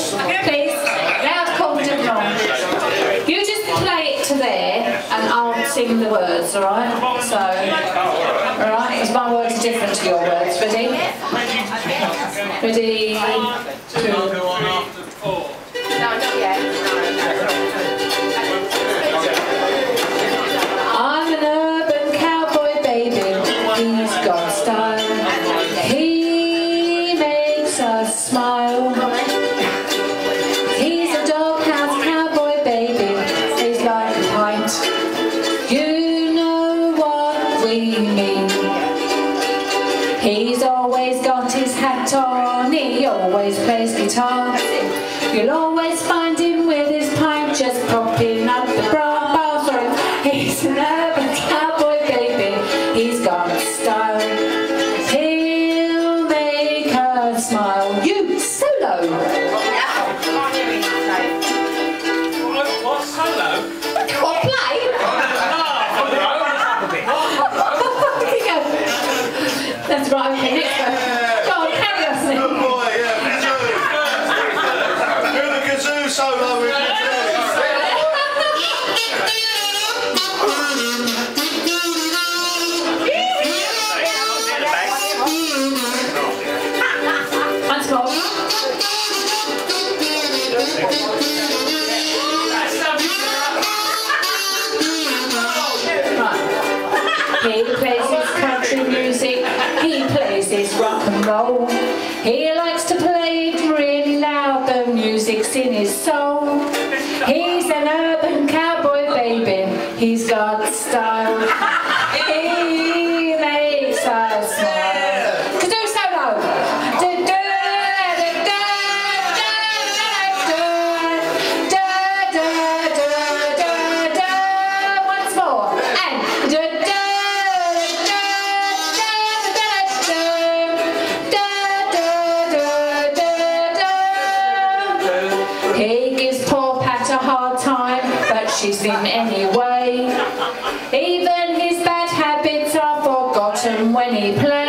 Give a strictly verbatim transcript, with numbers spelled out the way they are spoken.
Please, loud, confident wrong. You just play it to there and I'll sing the words, alright? So, alright, because my words are different to your words. Ready? Ready? Two. No, not yet. I'm an urban cowboy baby, he's got style. He makes us smile. He's a doghouse cowboy baby, he's like a pint. You know what we mean. He's always got his hat on, he always plays guitar. You'll always find him with his pint just propping up the bra bathroom. He's an urban cowboy baby, he's got style. He'll make us smile. You, solo! What solo? What, play? That's right, okay, next one. Go on, carry on, Sue. Good boy, yeah. Do the kazoo solo with me. Once more. Right. He plays his country music, he plays his rock and roll. He likes to play it really loud, the music's in his soul. He's an urban cowboy baby, he's got style. He makes us smile. Kazoo solo! Da, da, da, da, da, da, da, da, da, da. Once more. And da, da, da, da, da, da, da, da, da. He gives poor Pat a hard time, but she's him anyway. Even his bad habits are forgotten when he plays.